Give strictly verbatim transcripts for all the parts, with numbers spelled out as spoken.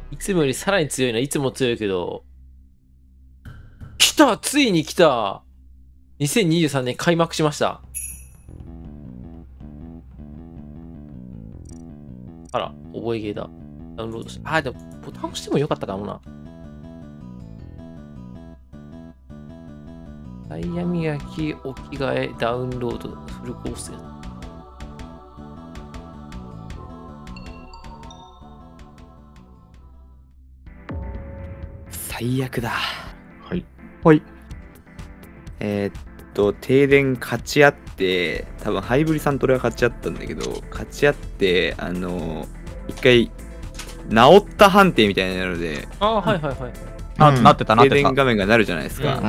いつもよりさらに強いな。いつも強いけど。来た、ついに来た。にせんにじゅうさんねん開幕しました。あら、覚えゲーだ。ダウンロードして。あ、でも、ボタン押してもよかったかもな。ダイヤ磨き、お着替え、ダウンロード、フルコースや。 最悪だ。 はい。 はい。えー、っと、停電勝ち合って、多分ハイブリさんと俺は勝ち合ったんだけど、勝ち合って、あの、一回、治った判定みたいになるので、 ああ、はいはいはい。 あ、なってたなってた。 停電画面がなるじゃないですか。 うん。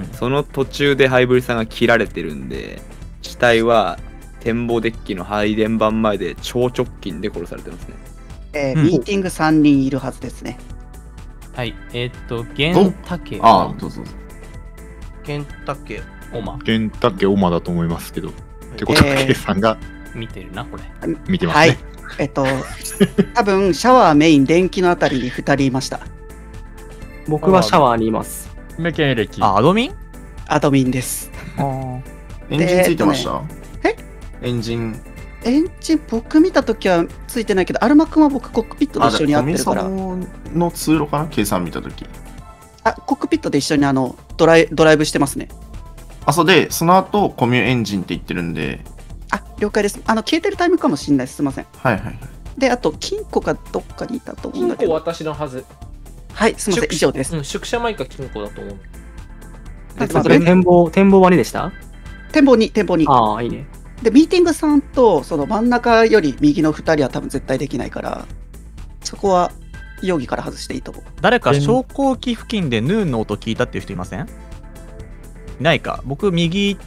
その途中でハイブリさんが切られてるんで、死体は展望デッキの配電盤前で超直近で殺されてますね。 えー、ミーティングさんにんいるはずですね。 はい、えー、っと、ゲンタケ、 ああ、どうぞどうぞ。 ゲンタケ、 オマ。 ゲンタケオマだと思いますけど。ってことは、 えー K さんが見てるな、これ。 見てますね。 はい。えっと、多分シャワーメイン、電気のあたりにふたりいました。 僕はシャワーにいます。 メケン歴。 あ、アドミンアドミンです。 エンジンついてました？ えエンジン。 エンジン、僕見たときはついてないけど、アルマ君は僕コックピットで一緒に会ってるから。 あ、の通路かな？ K さん見たとき。 あ、コックピットで一緒にあのドライドライブしてますね。 あ、そうで、その後コミュエンジンって言ってるんで。 あ、了解です。あの、消えてるタイムかもしれないです。すみません。 はいはいはい。 で、あと、金庫がどっかにいたと思うんだけど。 金庫私のはず。 はい、すみません、以上です。 うん、宿舎前か金庫だと思う。 で、それ展望、展望はにでした？ 展望に、展望に。 ああ、いいね。 で、ミーティングさんと、その真ん中より右のふたりは多分絶対できないから、そこは容疑から外していいと思う。 誰か昇降機付近でヌーンの音聞いたっていう人いません？いないか。僕、右行って、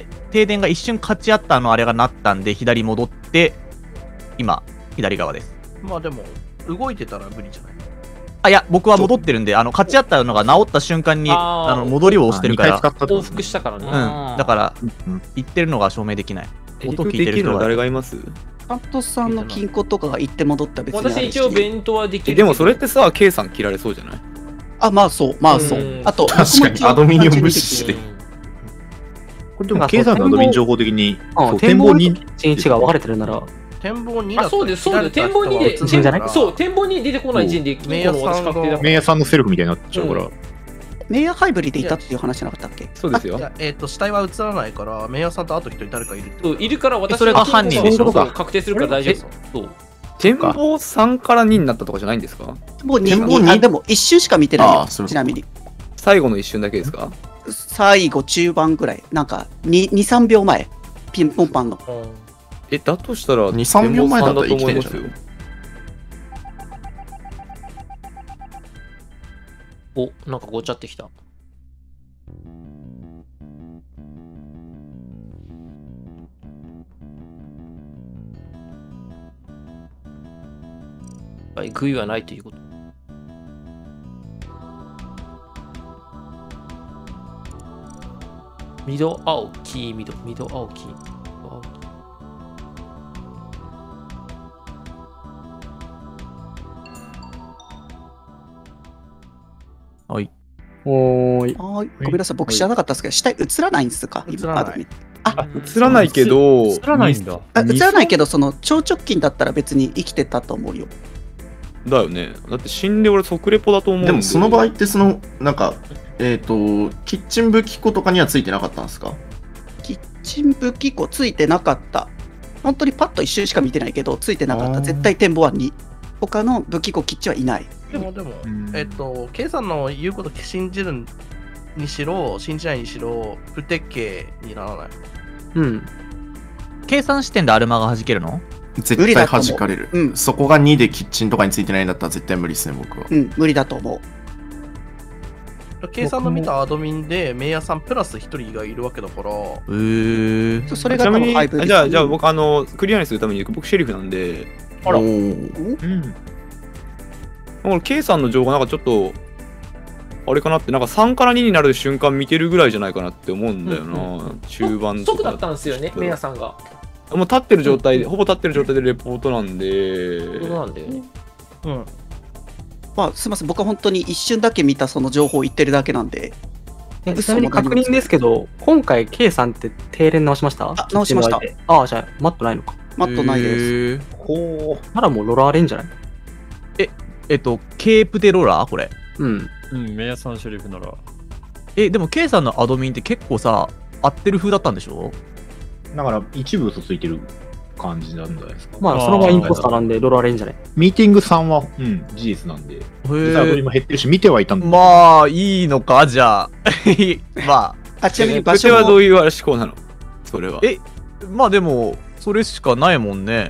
停電が一瞬勝ち合ったのあれがなったんで、左戻って、今、左側です。 まあでも、動いてたら無理じゃない？ あ、いや、僕は戻ってるんで、あの、勝ち合ったのが治った瞬間に、 あーあの、戻りを押してるから。 往復したからね。 うん。だから、言ってるのが証明できない。音聞いてる人が。 誰がいます？ サントスさんの金庫とかが行って戻ったら別にあるし。 私一応弁当はできる。 でもそれってさ、K さん切られそうじゃない？ あ、まあそう、まあそう。あと、 確かにアドミニを無視して。 これでも K さんのアドミン情報的に、 展望に一日が分かれてるなら。 展望にだと。 あ、そうです、そうです。展望にで、そう、展望に出てこない陣で、 メイヤさんのメイヤさんのセルフみたいになっちゃうから。 メイヤーハイブリでいたっていう話じゃなかったっけ？ そうですよ。 えっと、死体は映らないから、メイヤさんとあと一人誰かいるって。 そう、いるから私それが犯人でしょ？ 確定するから大丈夫。そう。 展望さんからにになったとかじゃないんですか？ もうに、あ、でも一瞬しか見てないよ。ちなみに。 最後の一瞬だけですか？ 最後、中盤ぐらい。なんか、に、さんびょうまえ。ピンポンパンの。 え、だとしたら、 に、さんびょうまえだったら生きてるじゃん。 お、なんかごちゃってきた。はい、悔いはないということ。緑、青、黄、緑、緑、青、黄。青黄はい。 おーい。 はい。ごめんなさい、僕知らなかったですけど、死体映らないんですか？ 映らない。 あ、 映らないけど、 映らないんだ。 あ、映らないけど、その超直近だったら別に生きてたと思うよ。 だよね。だって死んで俺即レポだと思うんで。 でもその場合ってそのなんかえっ、とキッチン武器庫とかにはついてなかったんですか？ キッチン武器庫ついてなかった。本当にパッと一瞬しか見てないけど、ついてなかった。絶対展望はに。他の武器庫キッチンはいない。 でもでも、えっ、と K さんの言うこと信じるにしろ信じないにしろ不鉄形にならない。 うん。 計算視点でアルマが弾けるの？ 絶対弾かれる、うん、そこがにでキッチンとかについてないんだったら絶対無理ですね、僕は。 うん、無理だと思う。計算の見たアドミンでメイヤーさんプラスひとりがいるわけだから。へえー、 それが多分ファイブです、ね、 じゃあじゃあ僕あのクリアにするために僕シェリフなんで。 あら。 うん。だから K さんの情報がなんかちょっとあれかなって、なんかさんからにになる瞬間見てるぐらいじゃないかなって思うんだよな、うんうん、中盤とか。 即だったんですよね、メイヤさんが。 もう立ってる状態で、うん、ほぼ立ってる状態でレポートなんで。 そうなんだよね。うん。 まあ、すみません、僕は本当に一瞬だけ見たその情報を言ってるだけなんで、 えちなみに確認ですけど、今回 K さんって停電直しました？ あ直しました。 ああ、じゃあマットないのか。 マットないです。 す。 ほならもうロラーレんじゃない？ えっと、ケープデロラーこれ。 うん。 うん、メイヤさんシェリフなら。 え、でも K さんのアドミンって結構さ、合ってる風だったんでしょ？ だから一部嘘ついてる感じなんじゃないですか。 まあ、そのままインポスターなんでロラーレんじゃない？ ミーティングさんは、うん、事実なんで、 へ実際アドリえ。 も減ってるし、見てはいたんだ。 まあ、いいのかじゃあ。まあ、ちなみに場場所所も、 はどういう思考なのそれは。 えあ、まあでも、それしかないもんね。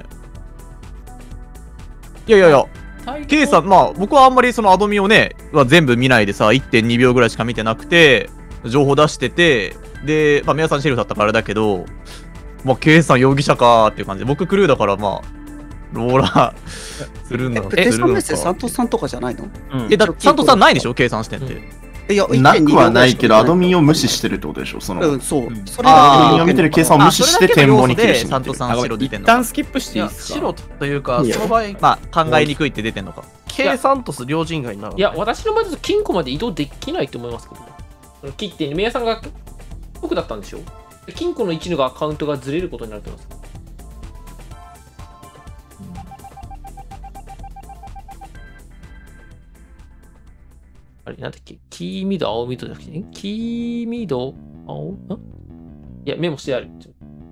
いやいやいや、K さん、まあ僕はあんまりそのアドミをね、は全部見ないでさ、いってんにびょうぐらいしか見てなくて、情報出してて、で、まあ皆さんシェルフだったからあれだけど、まあ K さん容疑者かーっていう感じで、僕クルーだからまあ、ローラーするんだろうプテするのさんメッセサンか。 トさんとかじゃないの？ うんえ、だって、サントさんないでしょ ?K さん視点って。 いや、 なくはないけど、アドミンを。 を無視してるってことでしょ、その。 うん、そう。それアドミンがを見てる計算を無視して展望に来るし。 サントさんあごめん白出てんのか。 一旦スキップしていや、 いいですか白というか、 いいよその場合、 まあ、考えにくいって出てんのか。 K サントス両人外になる。 いや、私の場合だと金庫まで移動できないと思いますけどね。その切って、メイヤさんが僕だったんでしょ？金庫の位置のアカウントがずれることになると思います。あれ、なんだっけ、黄緑、青緑じゃなくて、ん黄緑、青んいや、メモしてある。ちょ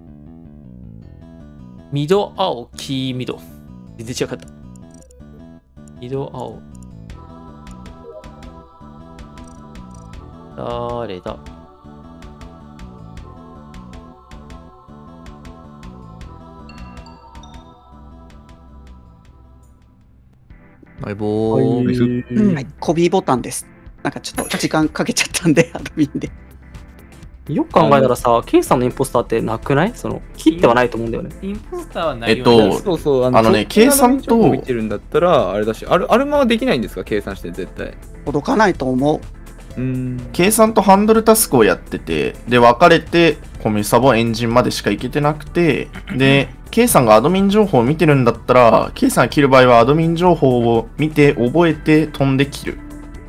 緑、青、黄緑。全然違かった。緑、青。誰だバイボー。 はい、コビーボタンです。なんかちょっと時間かけちゃったんで、アドミンで。 よく考えたらさ、K さんのインポスターってなくない？その、切ってはないと思うんだよね。 インポスターはないえっよね。 と、 そうそう、 あのね計算と見てるんだったら、あれだし、あるアルマはできないんですか計算して絶対。 届かないと思う。 うーん。 計算とハンドルタスクをやってて、で、分かれて、コミュサボエンジンまでしか行けてなくて、で、K さんがアドミン情報を見てるんだったら、K さんが切る場合はアドミン情報を見て、覚えて、飛んで切る。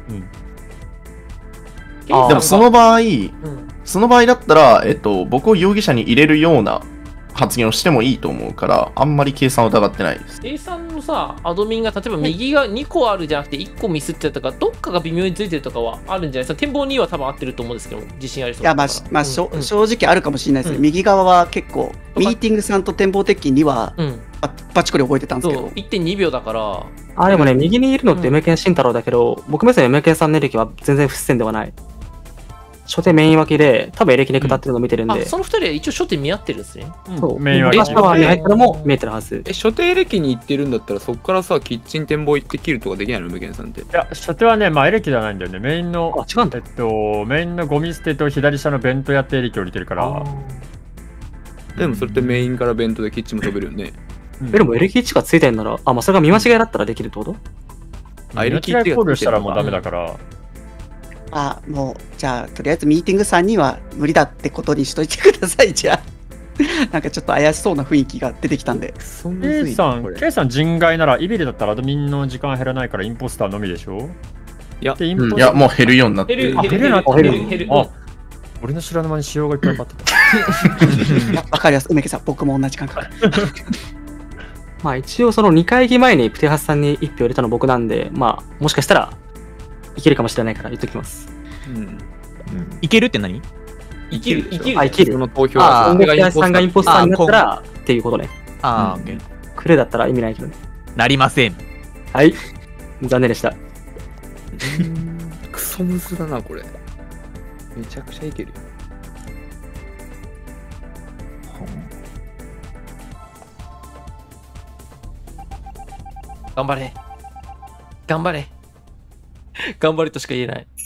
あーでもその場合、 うん。 その場合だったら、えっと、僕を容疑者に入れるような発言をしてもいいと思うから、あんまり計算を疑ってないです。 A さんのさ、アドミンが例えば右がにこあるじゃなくていっこミスってたとか、どっかが微妙にずれてるとかはあるんじゃないですか。展望には多分合ってると思うんですけど、自信ありそういや、まあ、 だから。 まあ、しょうん正直あるかもしれないですね。 うん右側は結構、ミーティングさんと展望鉄筋には、 うん。 ババチコリ覚えてたんですけどそう、。いってんにびょうだから、 あ、でもね、右にいるのってうん M K 慎太郎だけど、僕目線 M K さんのエレキは全然不自然ではない。初手メイン脇で、多分エレキで下ってるの見てるんで、 あ、そのふたりは一応初手見合ってるんですね。 そう。 メイン脇僕がシャワーに入ったのも見えてるはず。 え、所定歴に行ってるんだったら、そこからさ、キッチン展望行って切るとかできないのムケンさんって。 いや、初手はね、まあエレキではないんだよね。メインの、 あ、違うんだえっ。と、メインのゴミ捨てと左下のベントやってエレキ降りてるから。 でもそれってメインからベントでキッチンも飛べるよね。 うんえ、でもエレキいちがついてんなら、あ、まあそれが見間違いだったらできるってこと？ あエレキ間違い考慮したらもうダメだから。 あ、もう、じゃあ、とりあえずミーティングさんには無理だってことにしといてください、じゃあ。なんかちょっと怪しそうな雰囲気が出てきたんで。 そんなむず K いさん、 なこれ K さん人外なら、イビリだったらアドミンの時間減らないからインポスターのみでしょ？ いやで、インポスターいや、もう減るようになってる。 減る、減る、 減るな減る、減る、減る。 あ、俺の知らぬ間に仕様がいっぱいかかってた。 あわかります、梅木さん、僕も同じ感覚。 まあ一応そのにかいぎ前にプテハスさんにいち票入れたの僕なんで、まあもしかしたらいけるかもしれないから言っときます。 うん。 いけるって何？ 生きる、生きる。 あ、いける。 その投票あー今後プテハスさんがインポスターになったあらっていうことね。 ああ、 うんオッケー。 クレだったら意味ないけどね。 なりません。 はい。残念でした。 クソムズだな、これ。めちゃくちゃいけるよ。 頑張れ。頑張れ。頑張れとしか言えない。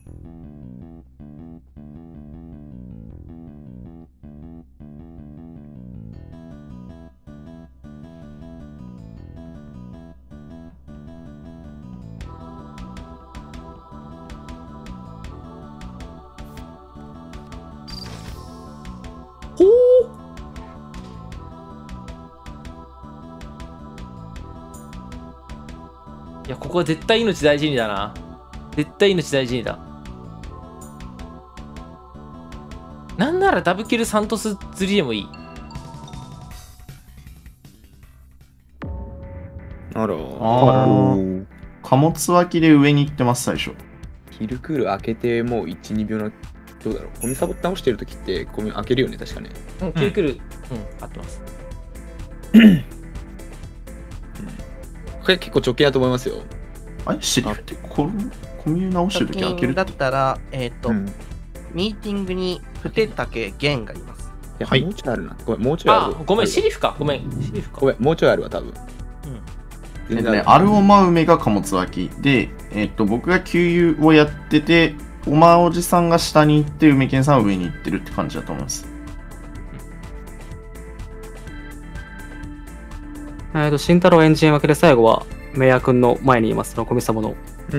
ほう。 いや、ここは絶対命大事にだな。絶対命大事にだ。なんならダブキルサントス釣りでもいい。 あら。 あー貨物脇で上に行ってます、最初。 ヒルクール開けてもういち、にびょうの、どうだろう。コミサボ倒してるときってコミ開けるよね、確かね。 うん、キルクル、うん、合ってます。 これ結構直近だと思いますよ。 あれシリフってこれコミュ直してるとき開けるだったら、えっ、ー、と、 うん、 ミーティングにプテタケゲンがいます。 いや、はい、もうちょいあるな。ごめん、もうちょいある。 あ、ごめん、シリフか。ごめん、シリフか。 ごめん、もうちょいあるわ、多分。 うん。えっとね、アルオマ梅が貨物脇で、えっと、僕が給油をやってて、おまおじさんが下に行って、梅健さんは上に行ってるって感じだと思います。 えっと、慎太郎エンジン分けで最後は、メイヤー君の前にいます、そのコミサボの。 うん、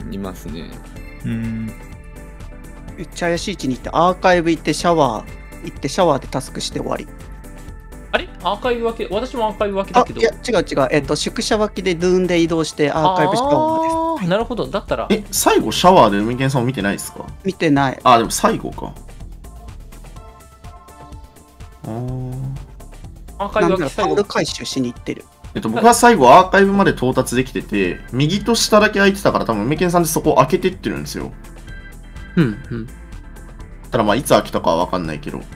いますね。 うん。 めっちゃ怪しい位置に行って、アーカイブ行って、シャワー行って、シャワーでタスクして終わり。 あれアーカイブ分け、私もアーカイブ分けだけど。 あ、いや、違う違う。えっと、宿舎脇でドゥーンで移動して、アーカイブシャワーです。 なるほど、だったら。 え、最後シャワーで梅健さんを見てないですか？ 見てない。 あ、でも最後か。あー。 アーカイブ分け最後。 タオル回収しに行ってる。 えっと、僕は最後アーカイブまで到達できてて、右と下だけ空いてたから多分梅健さんでそこを開けてってるんですよ。 うんうん。 ただまあいつ開けたかは分かんないけど。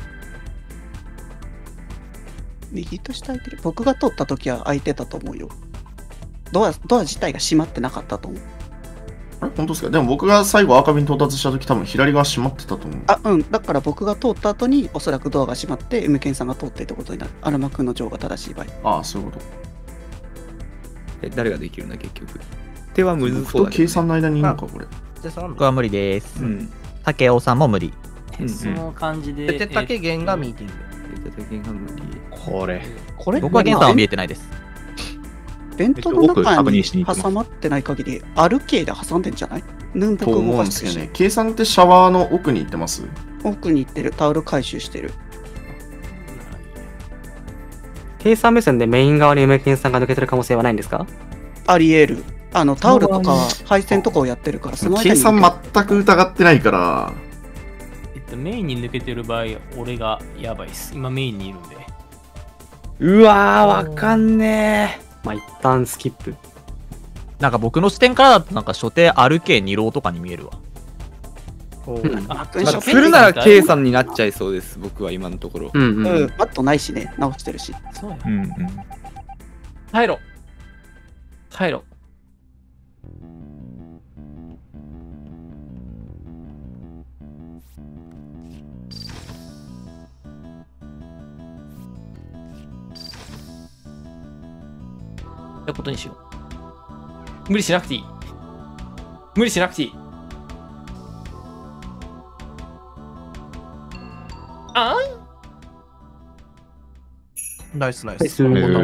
右と下開いてる。僕が通った時は開いてたと思うよ。ドア、ドア自体が閉まってなかったと思う。 あれ本当ですか？でも僕が最後アーカイブに到達した時多分左側閉まってたと思う。 あ、うん。だから僕が通った後におそらくドアが閉まって、梅健さんが通ってってことになる。アルマ君の情が正しい場合。 ああ、そういうこと。 え、誰ができるんだ、結局。手はむず僕とそうだけど、ね。 計算の間にいるのか、これ。 僕は無理です。 うん。 竹雄さんも無理。 その感じで。 プテタケゲンがミーティング。 プテタケが無理。 これ。 これ僕はゲンさんは見えてないです。 弁当の中に挟まってない限り、アルケーで挟んでんじゃない？ヌンボとク思うんですけどね。計算ってシャワーの奥に行ってます？ 奥に行ってる。タオル回収してる。 計算目線でメイン側に梅健さんが抜けてる可能性はないんですか？ あり得る。あの、タオルとか配線とかをやってるから、その間に計算全く疑ってないから。 えっと、メインに抜けてる場合、俺がやばいっす。今メインにいるんで。 うわー、わかんねー。まあ、一旦スキップ。 なんか僕の視点からだと、なんか所定 アールケーに 浪とかに見えるわ。 うん、 あ、するなら K さんになっちゃいそうです、僕は今のところ。 うんうん。うん、マットないしね、直してるし。 そうや。 うんうん。 入ろ。入ろ。ってことにしよう。無理しなくていい。無理しなくていい。あんナイスナイス。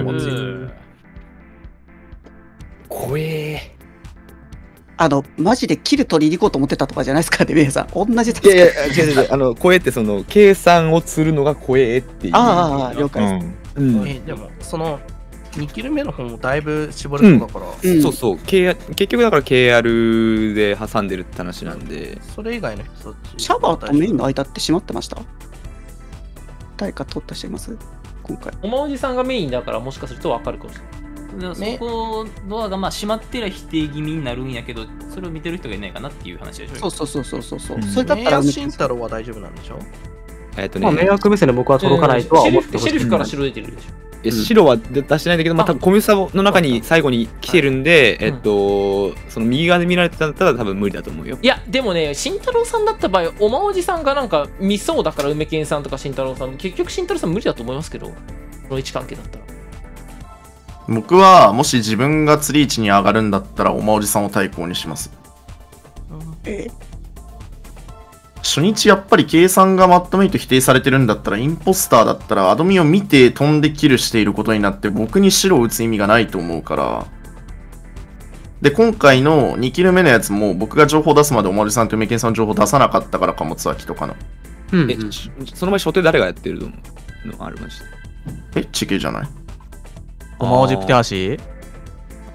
怖え。 あの、マジでキル取りに行こうと思ってたとかじゃないですかね、メイさん。同じいやいや、違う違う、あの、怖えってその、計算を釣るのが怖えっていう。 ああ、了解です。 うんうん、 えでも、その、にキル目の方もだいぶ絞れるのだから、 うんうん、そうそう、結局だから ケーアール で挟んでるって話なんで、 それ以外の人たちシャワーとメインの間って閉まってました？誰か取った人います今回？ おまおじさんがメインだからもしかすると分かるかもしれない。 そこドアがまあ閉まってりゃ否定気味になるんやけど、それを見てる人がいないかなっていう話でしょ。 そうそうそうそうそう、 うん、 それだったら慎太郎は大丈夫なんでしょ？ えっとね、 まあ迷惑目線で僕は届かないとは思ってほしい。 シェリフから白出てるでしょ。 え白は出してないんだけど、まあ、多分コミュサボの中に最後に来てるんで、えっと、その右側で見られてたんだったら多分無理だと思うよ。 いや、でもね、慎太郎さんだった場合、おまおじさんがなんか見そうだから、梅健さんとか慎太郎さん、結局慎太郎さん無理だと思いますけど、この位置関係だったら。 僕は、もし自分が釣り位置に上がるんだったら、おまおじさんを対抗にします。 え初日やっぱり計算がマットメイト否定されてるんだったら、インポスターだったらアドミを見て飛んでキルしていることになって僕に白を打つ意味がないと思うから。で、今回のにキル目のやつも僕が情報出すまでおまじさんと梅健さんの情報出さなかったから貨物脇とかの。 うんうん、え、その場合初手誰がやってるのあるまじで。 え、チケじゃないおまおじプテハシ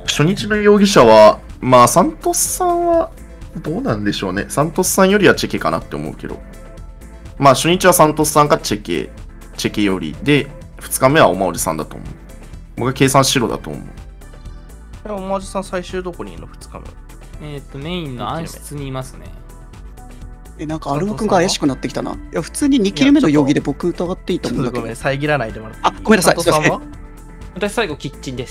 初日の容疑者は、まあ、サントスさんは、どうなんでしょうね。サントスさんよりはチェケかなって思うけど。まあ、初日はサントスさんかチェケ、チェケよりで、ふつかめはおまおじさんだと思う。僕は計算白だと思う。 おまじさん最終どこにいるのふつかめ？ えっと、メインの暗室にいますね。 え、なんかアルマ君が怪しくなってきたな。いや、普通ににキル目の容疑で僕疑っていいと思うんだけど。 ごめん、遮らないでもらっていい？ あ、ごめんなさい。 佐藤さんは私最後キッチンです。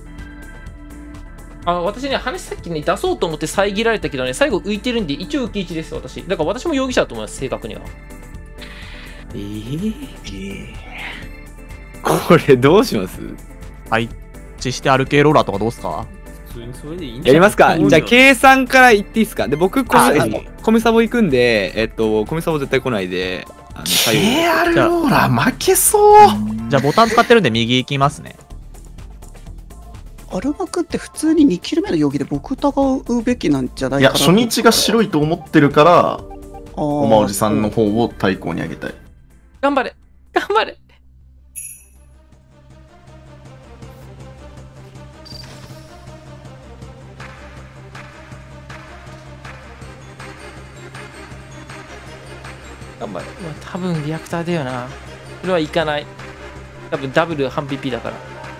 あ、私ね、話さっきね、出そうと思って遮られたけどね、最後浮いてるんで、一応浮き位置です、私。だから私も容疑者だと思います、正確には。 えー、えー、これどうします？ 配置してアルケーローラーとかどうすか？ 普通にそれでいいんじゃない？ やりますか。じゃあ、計算から言っていいですか。で、僕、コあミコミサボ行くんで、えっと、コミサボ絶対来ないで、あの、左右ケーアール ローラー負けそう。 じゃあボタン使ってるんで右行きますね。 アルマ君って普通ににキル目の容疑で僕疑うべきなんじゃないいや、 かな。 初日が白いと思ってるから、おおまおじさんの方を対抗に上げたい。 頑張れ頑張れ頑張れ。まあ、多分リアクターだよな。それはいかない。多分ダブル半 ピーピー だから。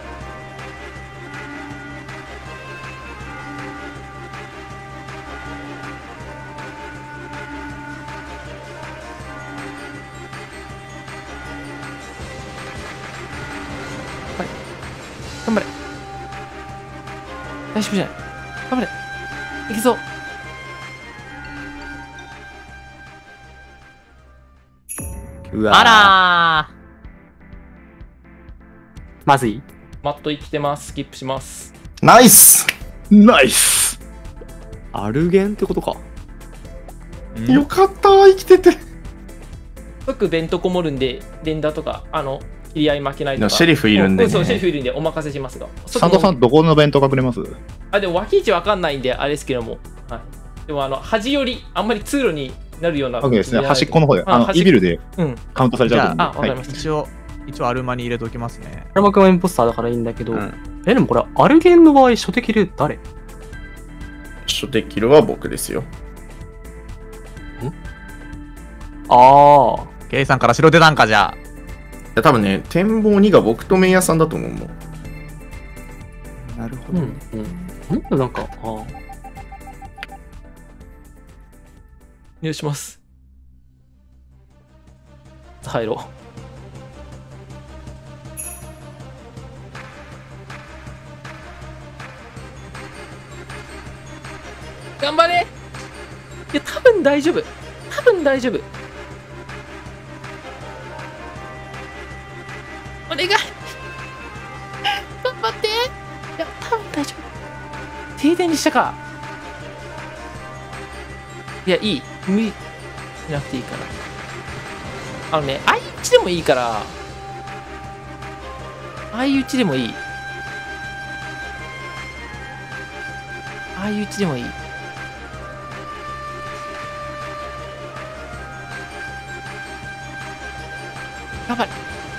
はい。頑張れ。大丈夫じゃない。頑張れ。いくぞ。 うわーあらまずい。 マット生きてます。スキップします。 ナイスナイス。 アルゲンってことか。 よかった生きてて。 即ベントこもるんで、連打とか、あの、切り合い負けないとか。 シェリフいるんでね。 そうそう、シェリフいるんでお任せしますが。 サンドさん、どこの弁当隠れます？ あ、でも脇位置わかんないんで、あれですけども。はい。でも、あの、端より、あんまり通路になるような。 わけですね。端っこの方で、あの、 端っこイビルでうん。 カウントされちゃうと思うんで。 あ、わかりました。 一応、一応アルマに入れておきますね。 アルマ君はインポスターだからいいんだけど、 うんえ、でもこれ、アルゲンの場合、初手キル誰？ 初手キルは僕ですよ。 ああ。 ケイさんから白出たんか、じゃあ。 いや、多分ね、展望にが僕とメイヤさんだと思うもん。 なるほど。 うん。うん。うんなんか、ああ。 お願いします。入ろう。頑張れ。いや、多分大丈夫。多分大丈夫。お願い。頑張って。いや、多分大丈夫。停電にしたか。いや、いい。無理しなくていいから。あのね、相打ちでもいいから、相打ちでもいい。相打ちでもいい。頑張れ。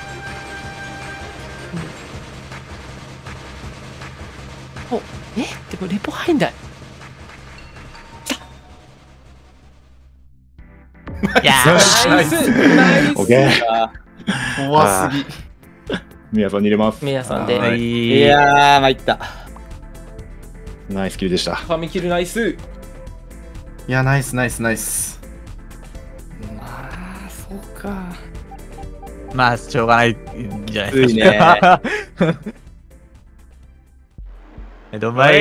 うん、お、えでもレポ入んない。 いやー、ナイスナイスオッケー。 怖すぎ。 宮さんに入れます。 メイヤさんで。 ー、 いやー、参った。 ナイスキルでした。 ファミキルナイス。 いや、ナイスナイスナイス。 まあ、そうか。 まあ、しょうがないんじゃないついですか。 ね。 えどんまい。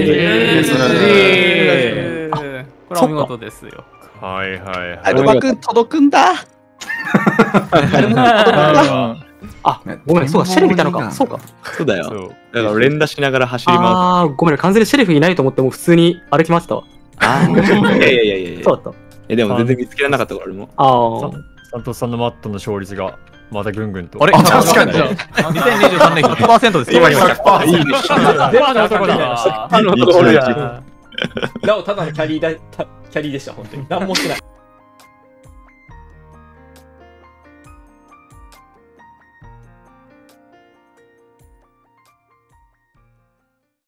これはお見事ですよ。 はいはいはい。 アルマ君届くんだ。アルマ君届くんだ。 あ、ごめん、そうか、シェリフいたのか。そうか。 そうだよ。 そう。 だから連打しながら走り回って。 ああ、ごめん、完全にシェリフいないと思って、もう普通に歩き回ってたわ。 あーいやいやいやいやいや。 そうだった。 え、でも全然見つけられなかったから、俺も。 ああ。 サントスさんのマットの勝率がまたぐんぐんと。 あれあ確かににせんにじゅうさんねんひゃくパーセントですよ。 今ひゃくパーセント。いいね。 出たのとこだ。 あの、 一応一応なお、ただのキャリーだ、たキャリーでした、本当に。何もしてない。